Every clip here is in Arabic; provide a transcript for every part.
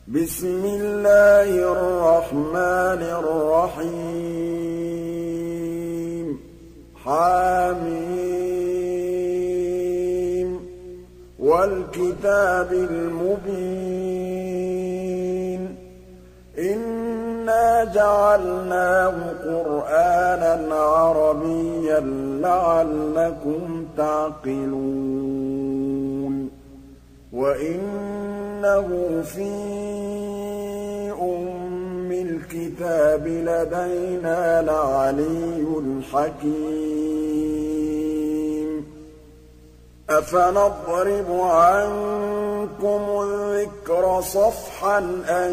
بسم الله الرحمن الرحيم حم والكتاب المبين إنا جعلناه قرآنا عربيا لعلكم تعقلون وإنه في أم الكتاب لدينا لعلي حكيم أفنضرب عنكم الذكر صفحا أن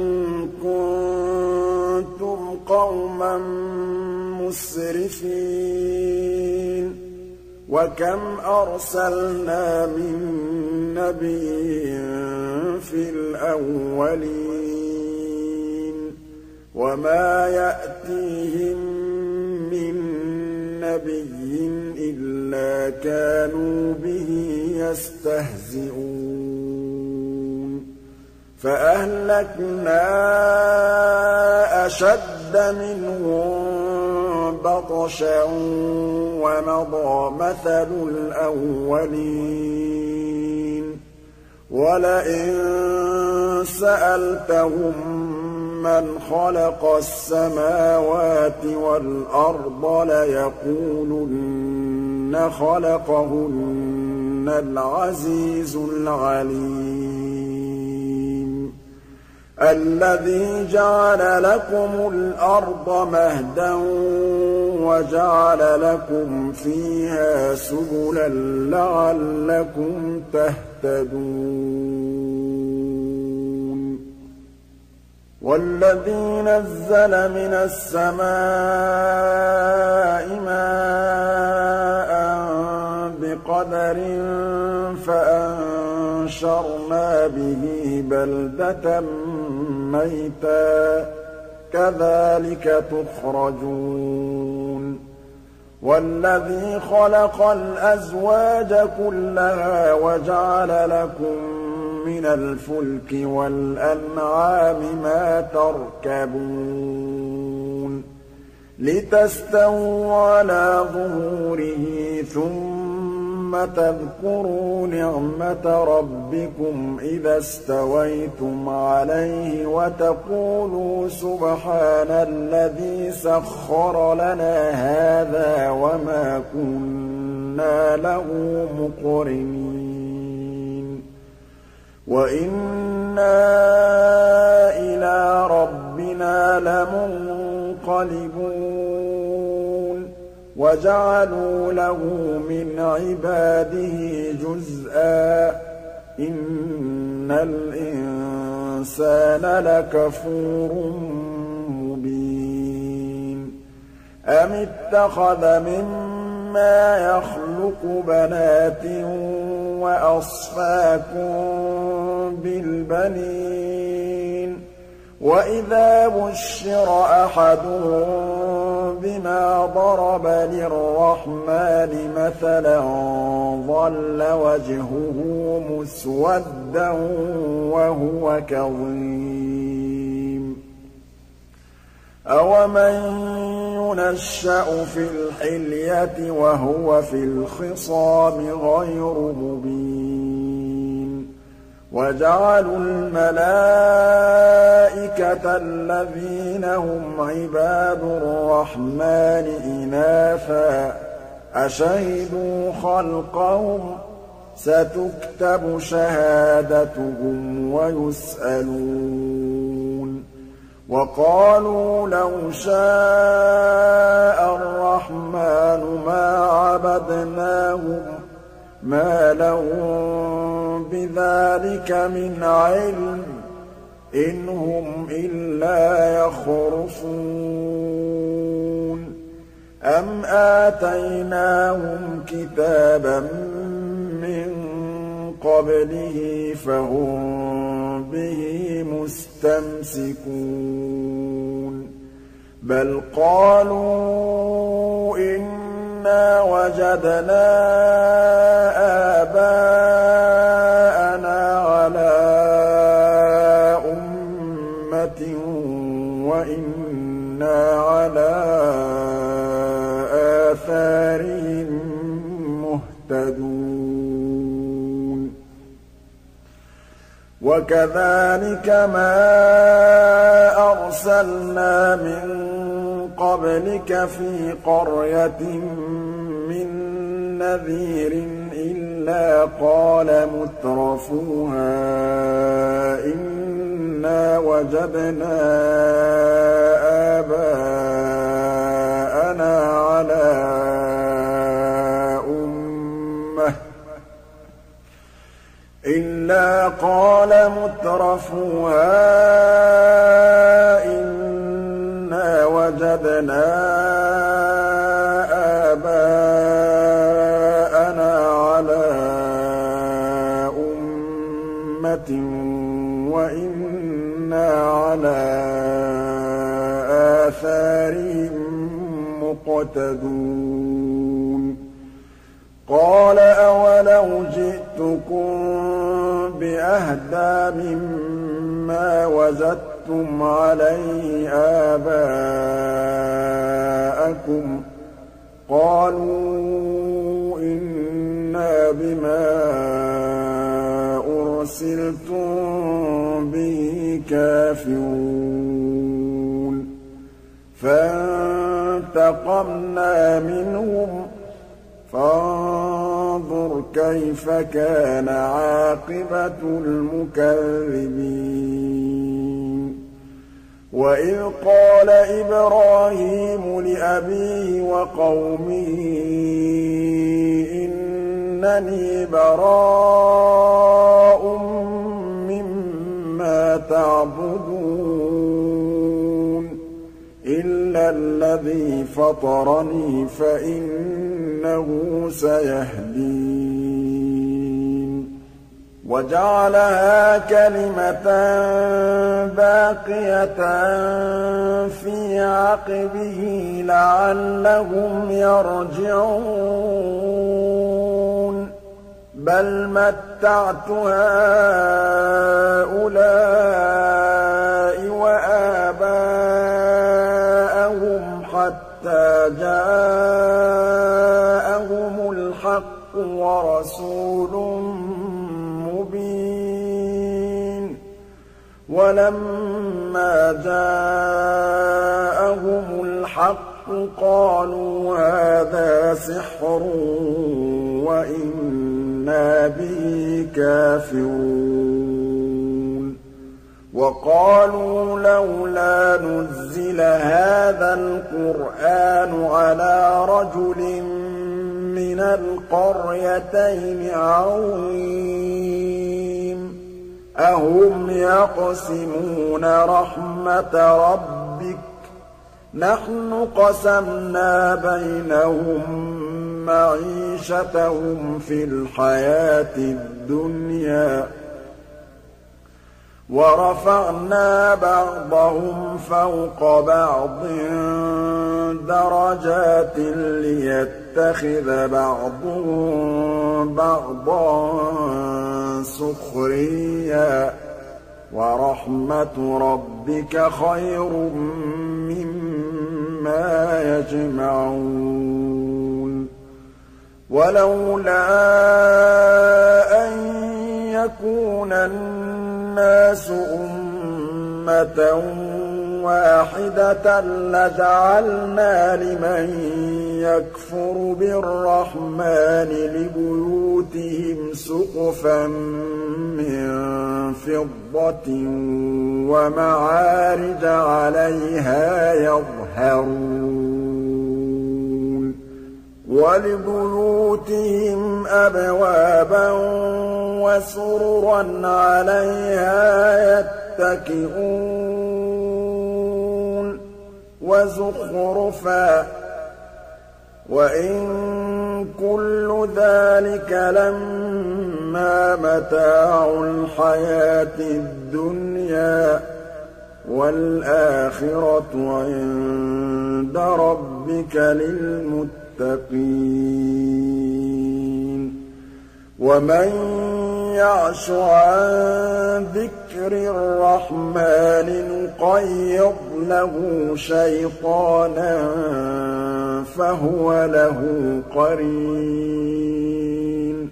كنتم قوما مسرفين وكم أرسلنا من نبي في الأولين وما يأتيهم من نبي إلا كانوا به يستهزئون فأهلكنا أشد منهم بطشا ومضى مثل الأولين ولئن سألتهم من خلق السماوات والأرض ليقولن خلقهن العزيز العليم الذي جعل لكم الأرض مهدا وجعل لكم فيها سبلا لعلكم تهتدون والذي نزل من السماء ماء بقدر فأنشرنا به بلدة ميتا كذلك تخرجون والذي خلق الأزواج كلها وجعل لكم من الفلك والأنعام ما تركبون لتستووا على ظهوره ثم تذكروا نعمة ربكم إذا استويتم عليه وتقولوا سبحان الذي سخر لنا هذا وما كنا له مقرنين وإنا إلى ربنا لمنقلبون وجعلوا له من عباده جزءا إن الإنسان لكفور مبين أم اتخذ مما يخلق بنات وأصفاكم بالبنين وإذا بشر أحدهم بما ضرب للرحمن مثلا ظل وجهه مسودا وهو كظيم أومن ينشأ في الحلية وهو في الخصام غير مبين وجعلوا الملائكة الذين هم عباد الرحمن إناثا أشهدوا خلقهم ستكتب شهادتهم ويسألون وقالوا لو شاء الرحمن ما عبدناهم ما لهم بذلك من علم إن هم إلا يخرصون أم آتيناهم كتابا من قبله فهم به مستمسكون بل قالوا إنا وجدنا آباءنا على وَإِنَّا عَلَىٰ آثَارِهِم مُّهْتَدُونَ وَكَذَٰلِكَ مَا أَرْسَلْنَا مِن قَبْلِكَ فِي قَرْيَةٍ مِّن نَّذِيرٍ إِلَّا قَالَ مُتْرَفُوهَا إِنَّا وَجَدْنَا آبَاءَنَا عَلَىٰ أُمَّةٍ إِلَّا قَالَ مُتْرَفُوهَا إِنَّا وَجَدْنَا آبَاءَنَا عَلَىٰ أُمَّةٍ وَإِنَّا عَلَىٰ آثَارِهِم مُّقْتَدُونَ قَالَ أَوَلَوْ جِئْتُكُم بِأَهْدَىٰ مِمَّا وَجَدتُّمْ عَلَيْهِ آبَاءَكُمْ ۖ قَالُوا إِنَّا بِمَا أُرْسِلْتُم بِهِ كَافِرُونَ فَانتَقَمْنَا مِنْهُمْ فَانظُرْ كَيْفَ كَانَ عَاقِبَةُ الْمُكَذِّبِينَ وَإِذْ قَالَ إِبْرَاهِيمُ لِأَبِيهِ وَقَوْمِهِ إِنَّنِي بَرَاءٌ مِّمَّا تَعْبُدُونَ إِلَّا الَّذِي فَطَرَنِي فَإِنَّهُ سَيَهْدِينِ وَجَعَلَهَا كَلِمَةً بَاقِيَةً فِي عَقِبِهِ لَعَلَّهُمْ يَرْجِعُونَ بَلْ مَتَّعْتُ هَٰؤُلَاءِ وَآبَاءَهُمْ حَتَّىٰ جَاءَهُمُ الْحَقُّ وَرَسُولٌ مُّبِينٌ وَلَمَّا جَاءَهُمُ الْحَقُّ قَالُوا هَٰذَا سِحْرٌ وَإِنَّا بِهِ كَافِرُونَ وَقَالُوا لَوْلَا نُزِّلَ هَٰذَا الْقُرْآنُ عَلَىٰ رَجُلٍ مِّنَ الْقَرْيَتَيْنِ عَظِيمٍ أَهُمْ يَقْسِمُونَ رَحْمَةَ رَبِّكَ نَحْنُ قَسَمْنَا بَيْنَهُم مَّعِيشَتَهُمْ فِي الْحَيَاةِ الدُّنْيَا وَرَفَعْنَا بَعْضَهُمْ فَوْقَ بَعْضٍ دَرَجَاتٍ لِّيَتَّخِذَ بَعْضُهُم بَعْضًا سُخْرِيًّا ۗ وَرَحْمَةُ رَبِّكَ خَيْرٌ مِّمَّا يَجْمَعُونَ وَلَوْلَا أَن يَكُونَ النَّاسُ أُمَّةً وَاحِدَةً لَّجَعَلْنَا لِمَن يَكْفُرُ بِالرَّحْمَٰنِ لِبُيُوتِهِمْ سُقُفًا مِّن فِضَّةٍ وَمَعَارِجَ عَلَيْهَا يَظْهَرُونَ وَلِبُيُوتِهِمْ أَبْوَابًا وَسُرُرًا عَلَيْهَا يَتَّكِئُونَ وَزُخْرُفًا ۚ وَإِن كُلُّ ذَٰلِكَ لَمَّا مَتَاعُ الْحَيَاةِ الدُّنْيَا ۖ وَالْآخِرَةُ عِندَ رَبِّكَ لِلْمُتَّقِينَ وَمَن يَعْشُ عَن ذِكْرِ ذِكْرِ الرَّحْمَٰنِ نُقَيِّضْ لَهُ شَيْطَانًا فَهُوَ لَهُ قَرِينٌ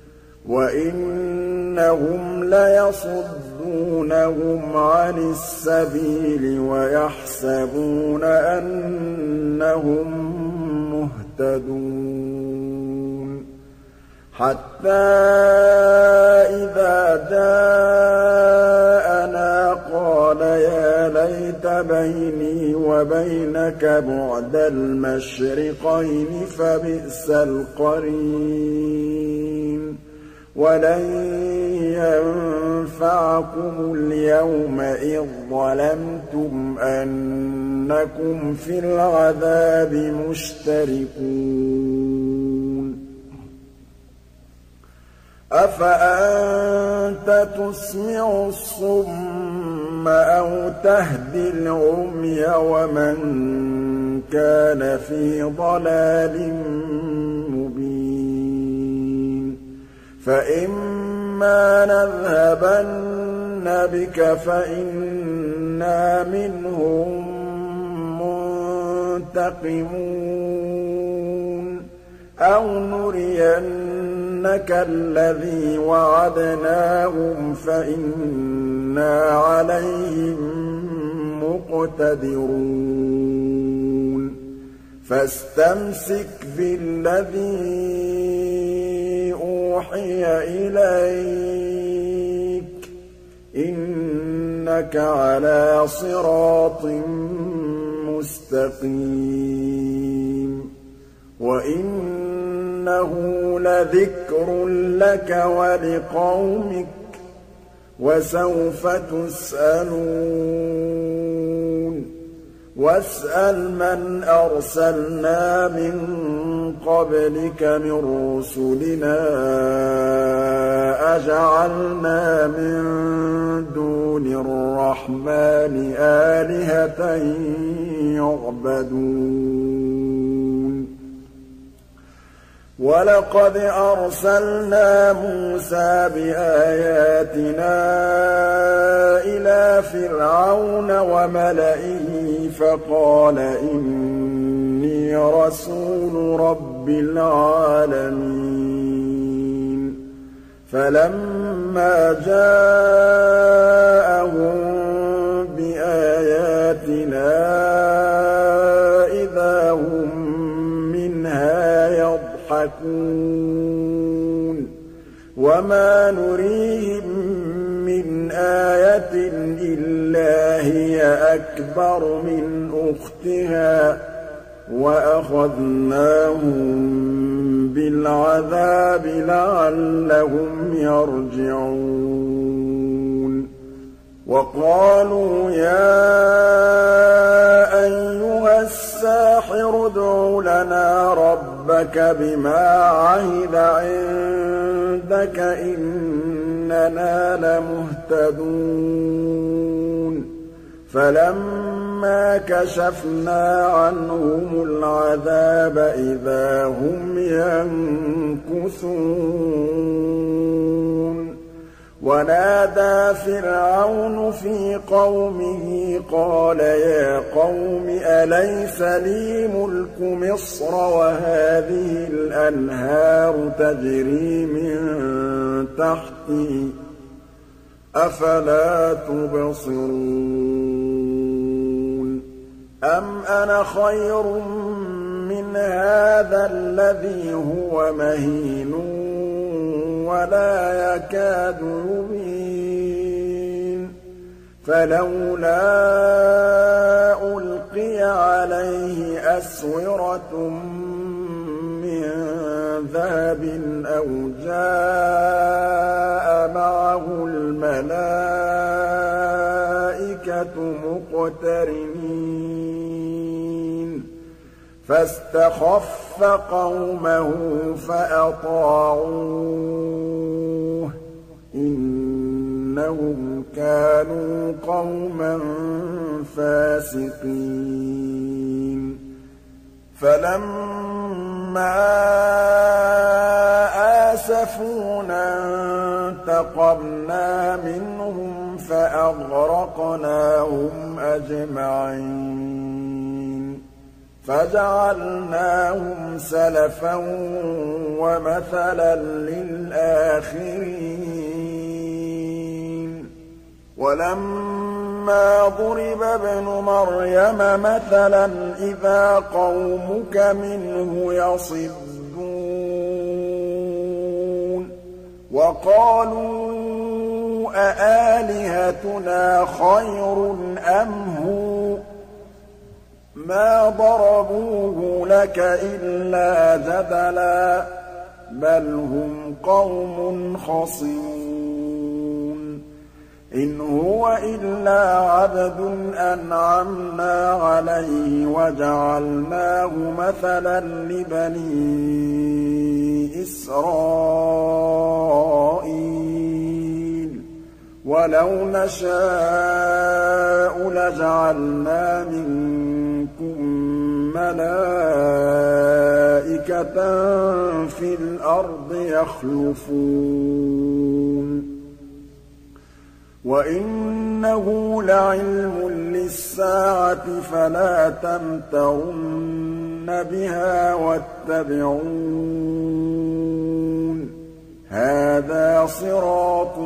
وَإِنَّهُمْ لَيَصُدُّونَهُمْ عَنِ السَّبِيلِ وَيَحْسَبُونَ أَنَّهُم مُّهْتَدُونَ حَتَّىٰ إِذَا جَاءَنَا قَالَ يَا لَيْتَ بَيْنِي وَبَيْنَكَ بُعْدَ الْمَشْرِقَيْنِ فَبِئْسَ الْقَرِينُ وَلَن يَنفَعَكُمُ الْيَوْمَ إِذ ظَّلَمْتُمْ أَنَّكُمْ فِي الْعَذَابِ مُشْتَرِكُونَ أَفَأَنتَ تُسْمِعُ الصُّمَّ أَوْ تَهْدِي الْعُمْيَ وَمَن كَانَ فِي ضَلَالٍ مُّبِينٍ فَإِمَّا نَذْهَبَنَّ بِكَ فَإِنَّا مِنْهُم مُّنتَقِمُونَ أَوْ نُرِيَنَّكَ الَّذِي وَعَدْنَاهُمْ فَإِنَّا عَلَيْهِم مُّقْتَدِرُونَ فَاسْتَمْسِكْ بِالَّذِي أُوحِيَ إِلَيْكَ ۖ إِنَّكَ عَلَىٰ صِرَاطٍ مُّسْتَقِيمٍ وَإِنَّهُ لَذِكْرٌ لَّكَ وَلِقَوْمِكَ ۖ وَسَوْفَ تُسْأَلُونَ وَاسْأَلْ مَنْ أَرْسَلْنَا مِن قَبْلِكَ مِن رُّسُلِنَا أَجَعَلْنَا مِن دُونِ الرَّحْمَٰنِ آلِهَةً يُعْبَدُونَ وَلَقَدْ أَرْسَلْنَا مُوسَىٰ بِآيَاتِنَا إِلَىٰ فِرْعَوْنَ وَمَلَئِهِ فَقَالَ إِنِّي رَسُولُ رَبِّ الْعَالَمِينَ فَلَمَّا جَاءَهُم بِآيَاتِنَا إِذَا هُم مِّنْهَا يَضْحَكُونَ وَمَا نُرِيهِم مِّنْ آيَةٍ إِلَّا هِيَ أَكْبَرُ مِنْ أُخْتِهَا وَأَخَذْنَاهُم بِالْعَذَابِ لَعَلَّهُمْ يَرْجِعُونَ وَقَالُوا يَا أَيُّهَ السَّاحِرُ ادْعُ لَنَا رَبَّكَ بِمَا عَهِدَ عِندَكَ إِنَّنَا لَمُهْتَدُونَ فَلَمَّا كَشَفْنَا عَنْهُمُ الْعَذَابَ إِذَا هُمْ يَنكُثُونَ وَنَادَىٰ فِرْعَوْنُ فِي قَوْمِهِ قَالَ يَا قَوْمِ أَلَيْسَ لِي مُلْكُ مِصْرَ وَهَٰذِهِ الْأَنْهَارُ تَجْرِي مِن تَحْتِي ۖ أَفَلَا تُبْصِرُونَ أَمْ أَنَا خَيْرٌ مِّنْ هَٰذَا الَّذِي هُوَ مَهِينٌ وَلَا يَكَادُ يُبِينُ فَلَوْلَا أُلْقِيَ عَلَيْهِ أَسْوِرَةٌ مِّن ذَهَبٍ أَوْ جَاءَ مَعَهُ الْمَلَائِكَةُ مُقْتَرِنِينَ فَاسْتَخَفَّ قَوْمَهُ فَأَطَاعُوهُ ۚ إِنَّهُمْ كَانُوا قَوْمًا فَاسِقِينَ فَلَمَّا آسَفُونَا انتَقَمْنَا مِنْهُمْ فأغرقناهم أجمعين فجعلناهم سلفا ومثلا للآخرين ولما ضرب ابن مريم مثلا إذا قومك منه يصدون وقالوا أآلهتنا خير أم هو ما ضربوه لك إلا جدلا بل هم قوم خصمون إن هو إلا عبد أنعمنا عليه وجعلناه مثلا لبني إسرائيل ولو نشاء لجعلنا منكم ملائكة في الأرض يخلفون وإنه لعلم للساعة فلا تمترن بها واتبعون هذا صراط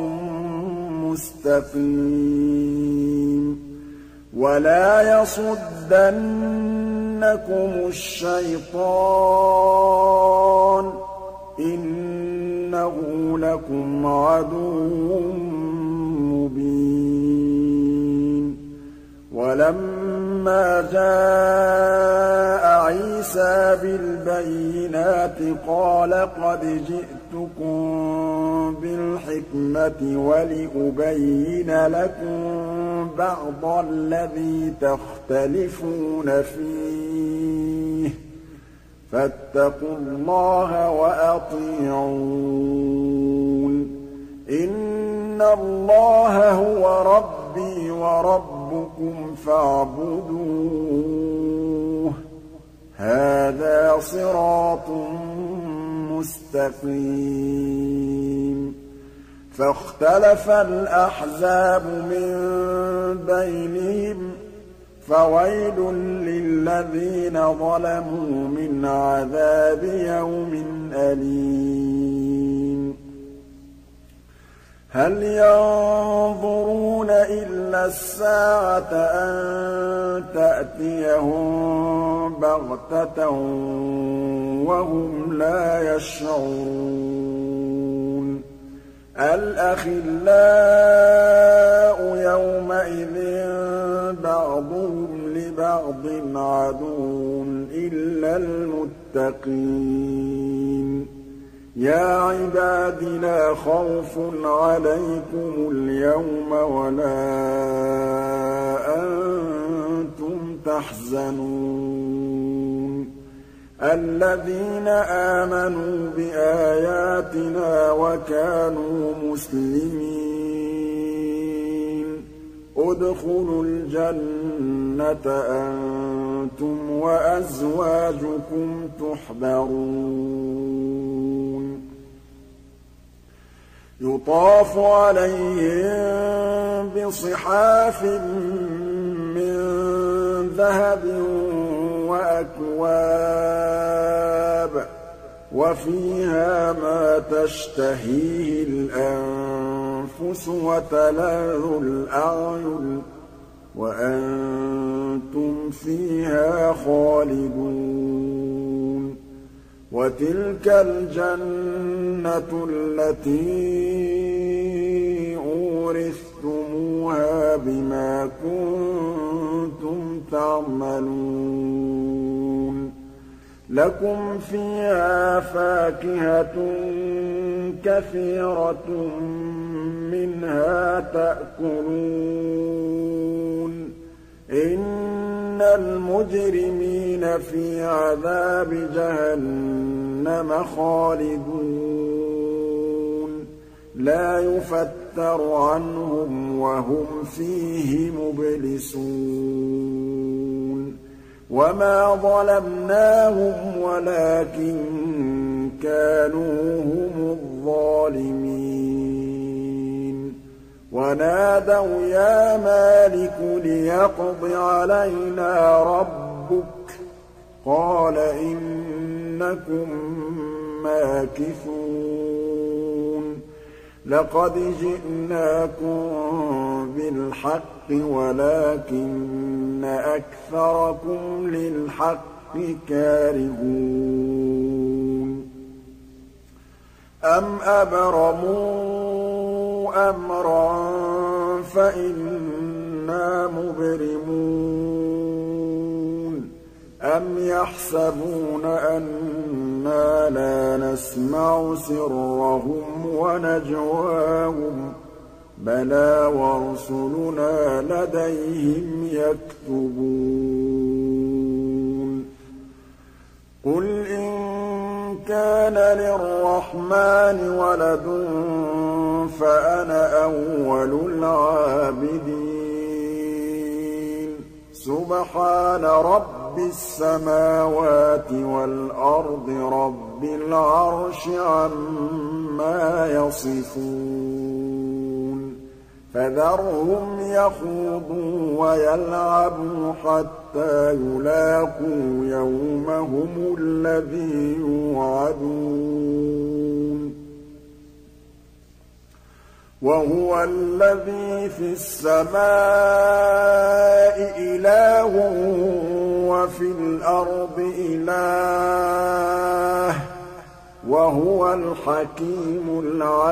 مستقيم ولا يصدنكم الشيطان إنه لكم عدو مبين ولما جاء عيسى بالبينات قال قد جئتكم بالحكمة ولأبين لكم بعض الذي تختلفون فيه فاتقوا الله وأطيعون إن الله هو ربي وربكم فاعبدوه هذا صراط مستقيم فاختلف الأحزاب من بينهم فويل للذين ظلموا من عذاب يوم أليم هل ينظرون إلا الساعة أن تأتيهم بغتة وهم لا يشعرون الأخلاء يومئذ بعضهم لبعض عدو إلا المتقين يا عباد لا خوف عليكم اليوم ولا أنتم تحزنون الذين آمنوا بآياتنا وكانوا مسلمين ادخلوا الجنة أنتم وأزواجكم تحبرون يطاف عليهم بصحاف من ذهب وأكواب وفيها ما تشتهيه الأنفس وتلذ الأعين وأنتم فيها خالدون وتلك الجنة التي أورثتموها بما كنتم تعملون لكم فيها فاكهة كثيرة منها تأكلون إن المجرمين في عذاب جهنم خالدون لا يفتر عنهم وهم فيه مبلسون وما ظلمناهم ولكن كانوا هم الظالمين وَنَادَوْا يَا مَالِكُ لِيَقْضِ عَلَيْنَا رَبُّكَ ۖ قَالَ إِنَّكُم مَّاكِثُونَ لَقَدْ جِئْنَاكُم بِالْحَقِّ وَلَٰكِنَّ أَكْثَرَكُمْ لِلْحَقِّ كَارِهُونَ أَمْ أَبْرَمُوا أَمْرًا فَإِنَّا مُبْرِمُونَ أَمْ يَحْسَبُونَ أَنَّا لَا نَسْمَعُ سِرَّهُمْ وَنَجْوَاهُم ۚ بَلَىٰ وَرُسُلُنَا لَدَيْهِمْ يَكْتُبُونَ قُلْ إِن كَانَ لِلرَّحْمَٰنِ وَلَدٌ فَأَنَا أَوَّلُ الْعَابِدِينَ سُبْحَانَ رَبِّ السَّمَاوَاتِ وَالْأَرْضِ رَبِّ الْعَرْشِ عَمَّا يَصِفُونَ فَذَرْهُمْ يَخُوضُوا وَيَلْعَبُوا حَتَّىٰ يُلَاقُوا يَوْمَهُمُ الَّذِي يُوعَدُونَ وَهُوَ الَّذِي فِي السَّمَاءِ إِلَٰهٌ وَفِي الْأَرْضِ إِلَٰهٌ ۚ وَهُوَ الْحَكِيمُ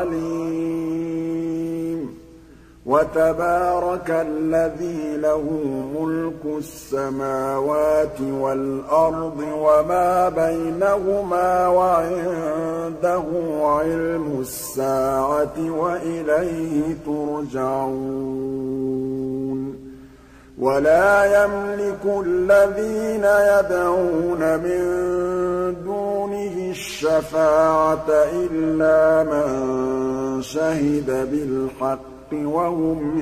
الْعَلِيمُ وَتَبَارَكَ الَّذِي لَهُ مُلْكُ السَّمَاوَاتِ وَالْأَرْضِ وَمَا بَيْنَهُمَا وَعِندَهُ عِلْمُ السَّاعَةِ وَإِلَيْهِ تُرْجَعُونَ وَلَا يَمْلِكُ الَّذِينَ يَدْعُونَ مِن دُونِهِ الشَّفَاعَةَ إِلَّا مَن شَهِدَ بِالْحَقِّ وَهُمْ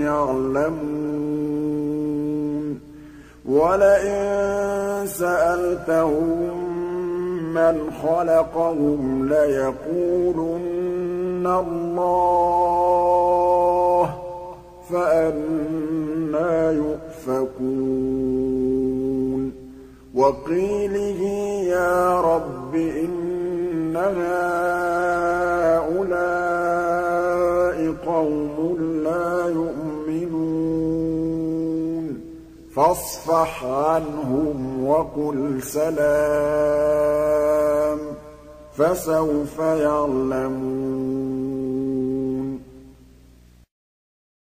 يَعْلَمُونَ وَلَئِن سَأَلْتَهُم مَّنْ خَلَقَهُمْ لَيَقُولُنَّ اللَّهُ ۖ فَأَنَّىٰ يُؤْفَكُونَ وَقِيلِهِ يَا رَبِّ إِنَّ هَٰؤُلَاءِ قَوْمٌ لَّا يُؤْمِنُونَ فَاصْفَحْ عَنْهُمْ وَقُلْ سَلَامٌ فَسَوْفَ يَعْلَمُونَ